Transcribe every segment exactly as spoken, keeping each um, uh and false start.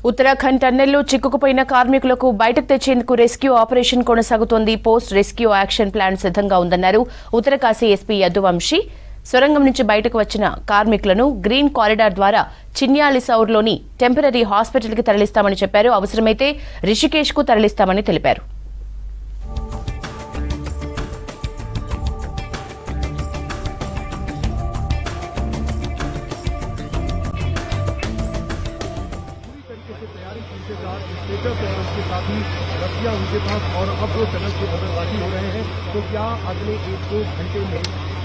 ఉత్తరాఖండ్ టన్నెల్లో చిక్కుకుపోయిన కార్మికులకు బయటకు తెచ్చేందుకు రెస్క్యూ ఆపరేషన్ కొనసాగుతోంది. పోస్ట్ రెస్క్యూ యాక్షన్ ప్లాన్ సిద్ధంగా ఉందన్నారు ఉత్తరకాశీ ఎస్పీ యదువంశీ. సొరంగం నుంచి బయటకు వచ్చిన కార్మికులను గ్రీన్ కారిడార్ ద్వారా చిన్యాలిసౌర్లోని టెంపరరీ హాస్పిటల్కి తరలిస్తామని చెప్పారు. అవసరమైతే రిషికేశ్కు తరలిస్తామని తెలిపారు. और उसके साथ ही रस्सियां उनके पास और अब वो टनल से बदलवाजी हो रहे हैं, तो क्या अगले एक दो घंटे में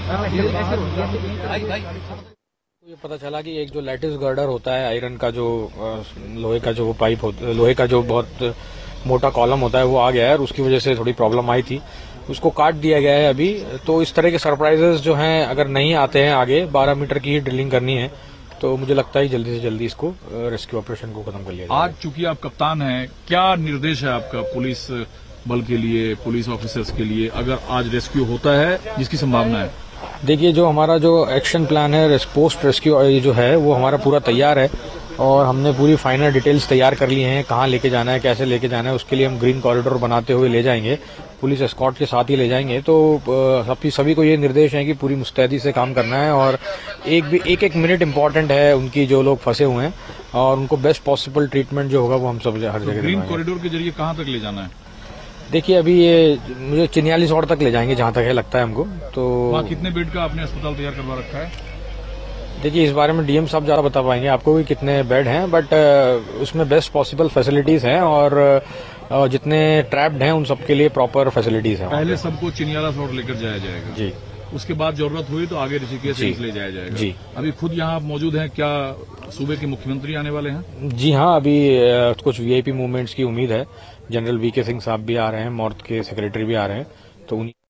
ये पता चला कि एक जो लैटिस गर्डर होता है आयरन का, जो लोहे का जो पाइप होता लोहे का जो बहुत मोटा कॉलम होता है वो आ गया है और उसकी वजह से थोड़ी प्रॉब्लम आई थी, उसको काट दिया गया है अभी। तो इस तरह के सरप्राइजेस जो हैं अगर नहीं आते हैं, आगे बारह मीटर की ही ड्रिलिंग करनी है, तो मुझे लगता है जल्दी से जल्दी इसको रेस्क्यू ऑपरेशन को खत्म कर लिया जाए। आज चूंकि आप कप्तान हैं, क्या निर्देश है आपका पुलिस बल के लिए, पुलिस ऑफिसर्स के लिए, अगर आज रेस्क्यू होता है जिसकी संभावना है? देखिए, जो हमारा जो एक्शन प्लान है पोस्ट रेस्क्यू ये जो है वो हमारा पूरा तैयार है और हमने पूरी फाइनल डिटेल्स तैयार कर ली हैं, कहाँ लेके जाना है, कैसे लेके जाना है। उसके लिए हम ग्रीन कॉरिडोर बनाते हुए ले जाएंगे, पुलिस एस्कॉर्ट के साथ ही ले जाएंगे। तो सभी सभी को ये निर्देश है कि पूरी मुस्तैदी से काम करना है और एक भी एक एक मिनट इम्पोर्टेंट है उनकी, जो लोग फंसे हुए हैं, और उनको बेस्ट पॉसिबल ट्रीटमेंट जो होगा वो हम सब हर जगह। ग्रीन कॉरिडोर के जरिए कहाँ तक ले जाना है? देखिए, अभी ये मुझे चिन्यालीसौर तक ले जाएंगे जहाँ तक है लगता है हमको। तो वहाँ कितने बेड का आपने अस्पताल तैयार करवा रखा है? देखिए, इस बारे में डीएम साहब ज्यादा बता पाएंगे आपको कि कितने बेड हैं, बट उसमें बेस्ट पॉसिबल फैसिलिटीज हैं और जितने ट्रैप्ड हैं उन सबके लिए प्रॉपर फैसिलिटीज हैं। पहले सबको चिन्यालीसौर लेकर जाया जाएगा जी, उसके बाद जरूरत हुई तो आगे ऋषिकेश ले जाया जाएगा जी। अभी खुद यहाँ आप मौजूद हैं, क्या सूबे के मुख्यमंत्री आने वाले हैं? जी हाँ, अभी कुछ वीआईपी मूवमेंट्स की उम्मीद है। जनरल वी के सिंह साहब भी आ रहे हैं, मॉर्थ के सेक्रेटरी भी आ रहे हैं, तो उन्हीं